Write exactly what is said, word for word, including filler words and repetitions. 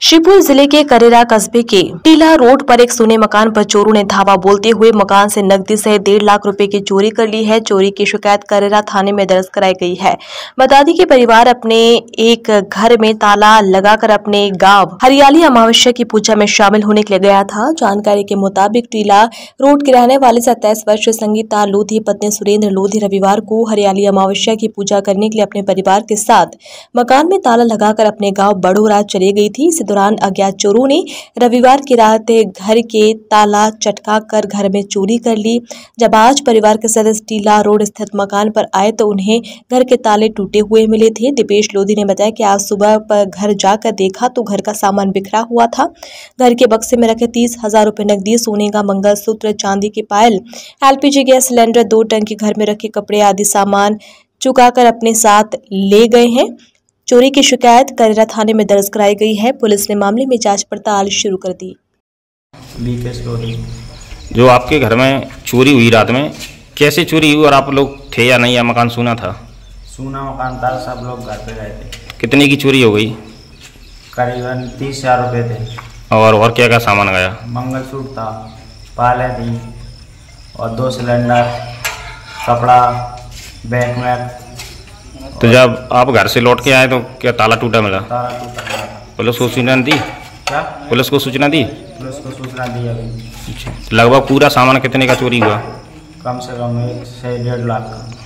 शिवपुरी जिले के करेरा कस्बे के टीला रोड पर एक सोने मकान पर चोरों ने धावा बोलते हुए मकान से नकदी सहित डेढ़ लाख रुपए की चोरी कर ली है। चोरी की शिकायत करेरा थाने में दर्ज कराई गई है। बता दें कि परिवार अपने एक घर में ताला लगाकर अपने गांव हरियाली अमावस्या की पूजा में शामिल होने के लिए गया था। जानकारी के मुताबिक टीला रोड के रहने वाले सत्ताईस वर्षीय संगीता लोधी पत्नी सुरेंद्र लोधी रविवार को हरियाली अमावस्या की पूजा करने के लिए अपने परिवार के साथ मकान में ताला लगाकर अपने गाँव बड़ोरा चली गई थी। इस दौरान अज्ञात चोरों ने रविवार की रात घर के ताला चटका कर घर में चोरी कर ली। जब आज परिवार के सदस्य टीला रोड स्थित मकान पर आए तो उन्हें घर के ताले टूटे हुए मिले थे। दीपेश लोधी ने बताया कि आज सुबह पर घर जाकर देखा तो घर का सामान बिखरा हुआ था। घर के बक्से में रखे तीस हजार रुपए नकदी, सोने का मंगलसूत्र, चांदी की पायल, एलपीजी गैस सिलेंडर, दो टंकी, घर में रखे कपड़े आदि सामान चुकाकर अपने साथ ले गए हैं। चोरी की शिकायत करेरा थाने में दर्ज कराई गई है। पुलिस ने मामले में जांच पड़ताल शुरू कर दी। जो आपके घर में चोरी हुई रात में, कैसे चोरी हुई और आप लोग थे या नहीं, या मकान सूना था? सूना मकान था, सब लोग घर पे गए थे। कितने की चोरी हो गई? करीबन तीस हजार रुपये थे। और और क्या क्या सामान गया? मंगलसूत्र था, पाले थी और दो सिलेंडर, कपड़ा, बैग में। तो जब आप घर से लौट के आए तो क्या ताला टूटा मिला? ताला टूटा मिला। पुलिस को सूचना दी? क्या पुलिस को सूचना दी? पुलिस को सूचना दी अभी। लगभग पूरा सामान कितने का चोरी हुआ? कम से कम एक से डेढ़ लाख का।